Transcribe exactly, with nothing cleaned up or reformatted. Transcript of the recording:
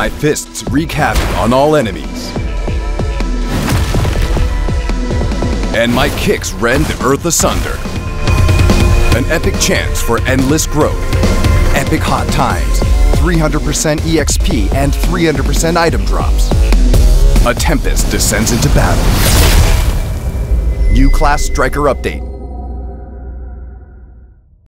My fists wreak havoc on all enemies. And my kicks rend the earth asunder. An epic chance for endless growth. Epic hot times, three hundred percent E X P and three hundred percent item drops. A Tempest descends into battle. New class striker update.